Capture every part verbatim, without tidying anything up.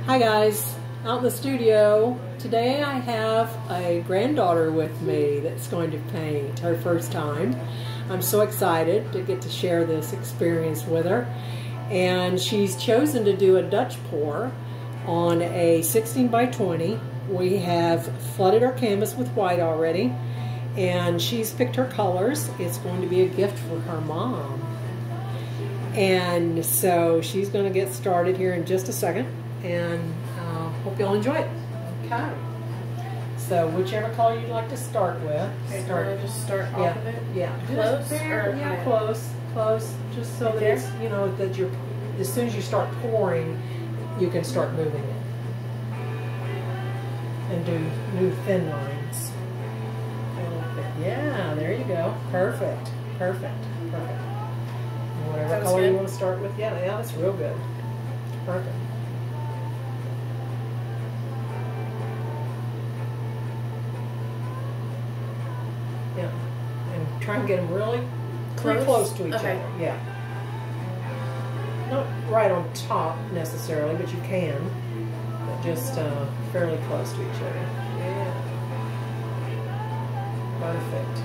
Hi guys, out in the studio. Today I have a granddaughter with me that's going to paint her first time. I'm so excited to get to share this experience with her. And she's chosen to do a Dutch pour on a sixteen by twenty. We have flooded our canvas with white already, and she's picked her colors. It's going to be a gift for her mom. And so she's going to get started here in just a second, and uh, hope you'll enjoy it. Okay. So whichever color you'd like to start with. Okay, start. so just start off Yeah. of it? Yeah. Close? Just Or bare, yeah, high? close. Close. Just so Right that there? it's, you know, that you're, as soon as you start pouring, you can start moving it. And do new thin lines. Yeah, there you go. Perfect. Perfect. Perfect. Whatever That was color good. you want to start with. Yeah, yeah, that's real good. Perfect. Yeah. And try and get them really pretty Close? close to each Okay. other. Yeah. Not right on top necessarily, but you can. But just uh, fairly close to each other. Yeah. Perfect.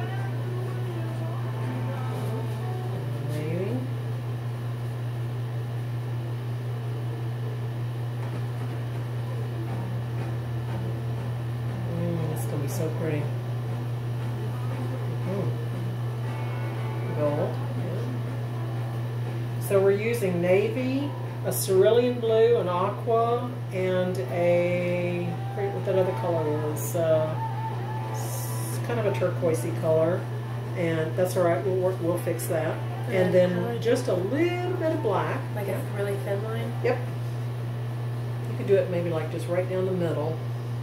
Maybe. Mm, it's gonna be so pretty. Mm. Gold. Yeah. So we're using navy, a cerulean blue, an aqua, and a, I forget what that other color is. Uh, it's kind of a turquoisey color, and that's all right. We'll work, we'll fix that. And then just a little bit of black. Like a really thin line? Yep. You could do it maybe like just right down the middle.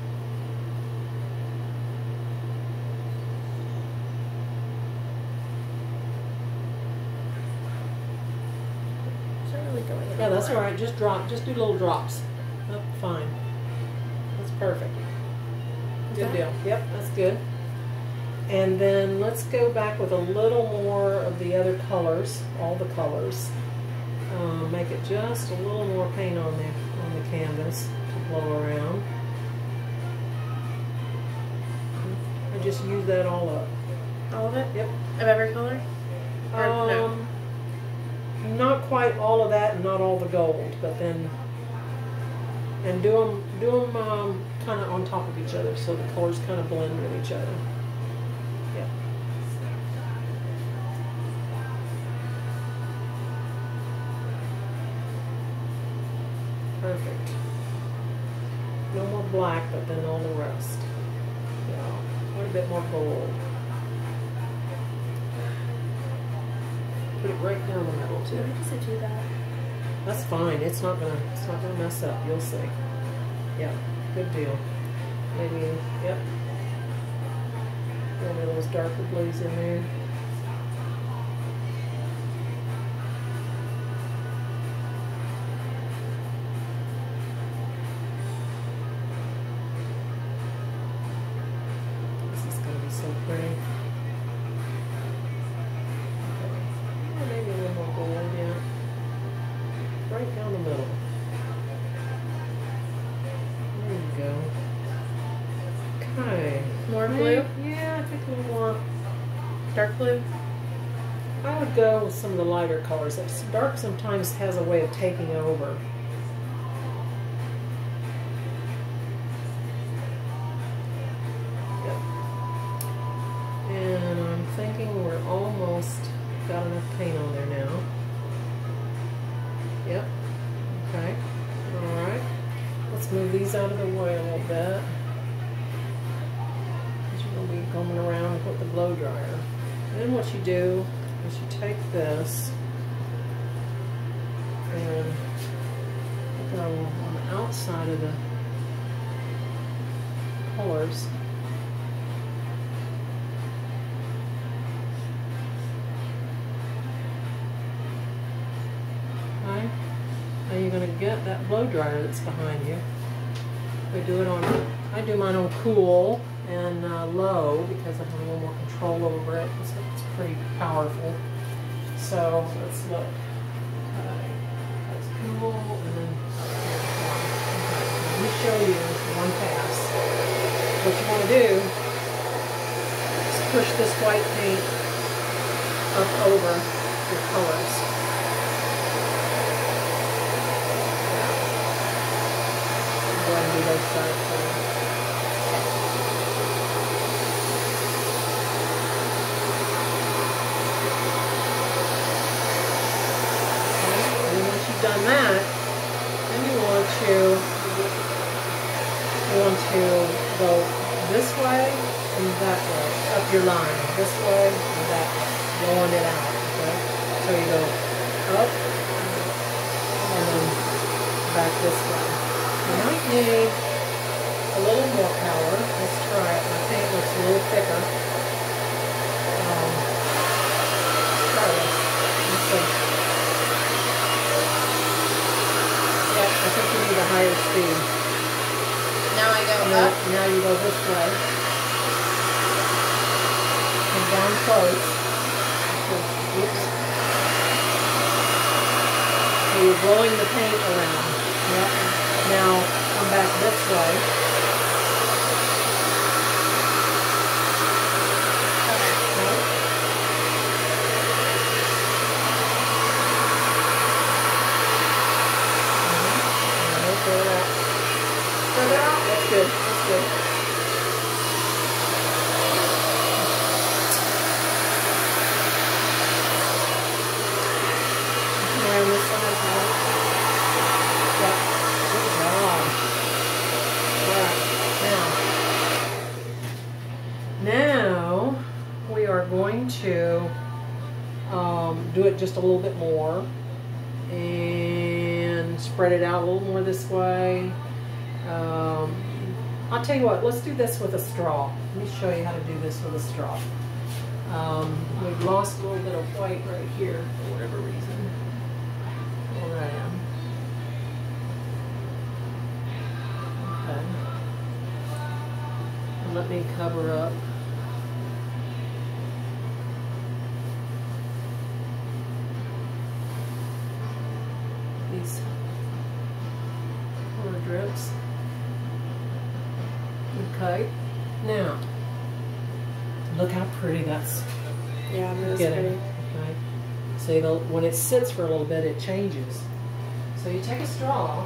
Is that really going in? Yeah, that's all right. Just drop. Just do little drops. Oh, fine. That's perfect. Good Okay. deal. Yep, that's good. And then let's go back with a little more of the other colors, all the colors. Uh, make it just a little more paint on the on the canvas to blow around. And just use that all up. All of it? Yep. Of every color? Or no? Um, not quite all of that, and not all the gold, but then, and do them, do them um, kind of on top of each other, so the colors kind of blend with each other. Yeah. Perfect. No more black, but then all the rest. Yeah, quite a bit more gold. Put it right down the middle too. Why does it do that? That's fine. It's not gonna. It's not gonna mess up. You'll see. Yeah. Good deal. Maybe. Yep. One of those darker blues in there. This is gonna be so pretty. Maybe a little more gold, yeah. Right down the middle. There you go. Okay. More Maybe- blue? Yeah, I think a little more. Dark blue? I would go with some of the lighter colors. It's dark sometimes has a way of taking over. Yep. And I'm thinking we're almost got enough paint on there now. Yep. Okay. Alright. Let's move these out of the way a little bit. Because you're going to be combing around with the blow dryer. Then what you do is you take this and go on the outside of the colors. Okay. Now you're going to get that blow dryer that's behind you. We do it on, I do mine on cool and uh, low because I have a little more control over it. It's, it's pretty powerful. So let's look. Okay. That's cool, and then show you one pass. What you want to do is push this white paint up over your colors. Go ahead and do both sides for you. Done that, then you want to you want to go this way and that way, up your line, this way and that way, blowing it out, okay? So you go up and then back this way. You might need a little more power. Let's try it. My paint looks a little thicker. Um, let's try this. Let's see. I think you need a higher speed. Now I go now, up? Now you go this way. And down close. Oops. So you're blowing the paint around. Yep. Now come back this way. Further out? That's good. That's good. Around this side, right? Yep. Good job. Alright. Now, now we are going to um, do it just a little bit more and spread it out a little more this way. Um, I'll tell you what, let's do this with a straw. Let me show you how to do this with a straw. Um, we've lost a little bit of white right here for whatever reason. Where I am. Okay. And let me cover up. These color drips. Okay, now look how pretty that's Yeah, that's getting. pretty. Okay, see, the, when it sits for a little bit, it changes. So you take a straw.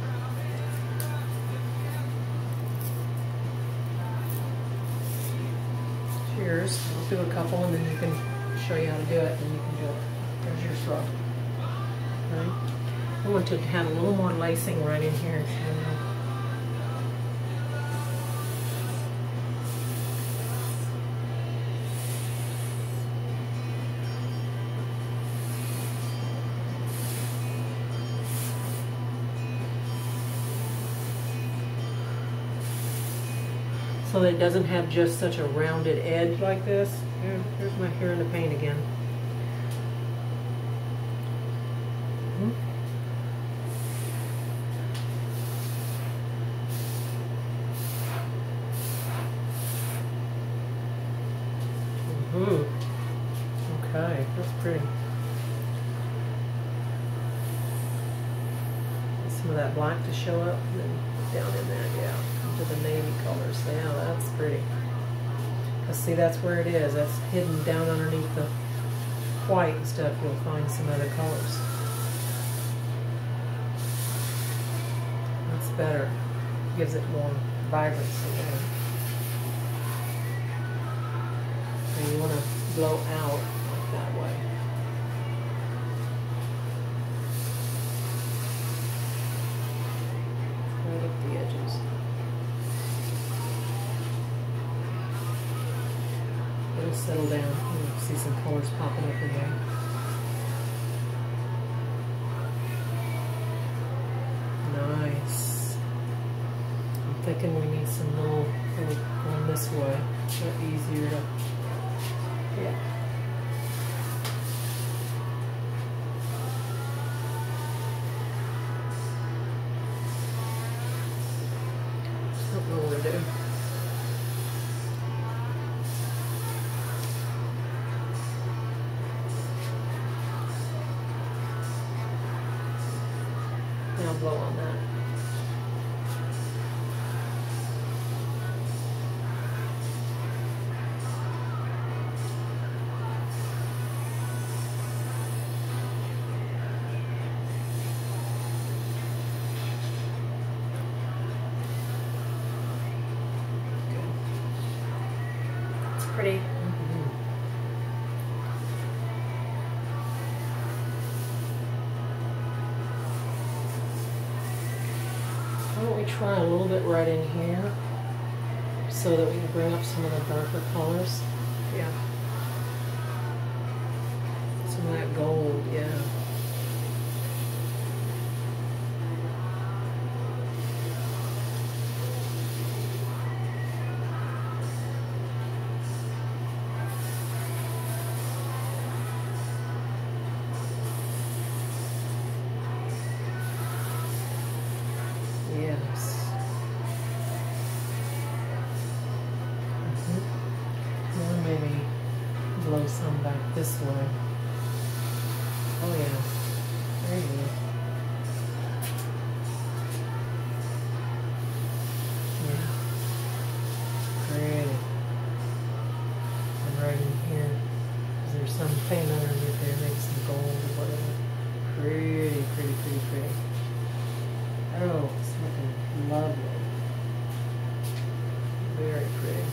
Cheers. I'll do a couple, and then you can show you how to do it, and you can do it. There's your straw. Okay. I want to have a little more lacing right in here. So that it doesn't have just such a rounded edge like this. Here, here's my hair in the paint again. Hmm. Mm-hmm. Okay, that's pretty. Get some of that black to show up, and then down in there, yeah. To the navy colors. Yeah, that's pretty. Because see, that's where it is. That's hidden down underneath the white and stuff. You'll find some other colors. That's better. Gives it more vibrancy there. And you want to blow out like that way. Right up the edges. It'll settle down. You'll see some colors popping up in there. Nice. I'm thinking we need some little, little going this way. They're easier to, yeah. Don't know what to do. Now blow on that. pretty. Mm-hmm. Why don't we try a little bit right in here so that we can bring up some of the darker colors? Yeah. Some of that gold, yeah. Yes. Mm-hmm. Or maybe blow some back this way. Oh yeah. There you go. Yeah. Pretty. And right in here, is there some paint underneath there, maybe some gold or whatever. Pretty, pretty, pretty, pretty. Oh, it's looking lovely. Very pretty.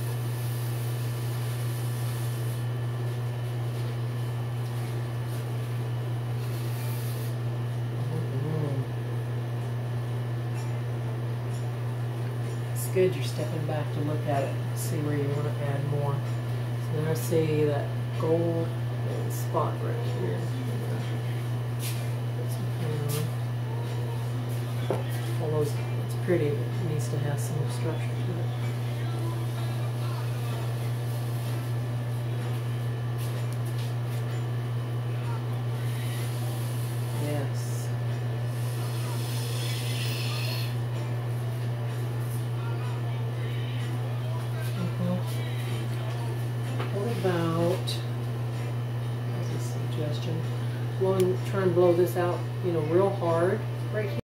Mm-hmm. It's good you're stepping back to look at it, see where you want to add more. So now I see that gold spot right here. Although it's pretty, but it needs to have some structure to it. Yes. Mm-hmm. What about, as a suggestion, blowing, try and blow this out, you know, real hard right here.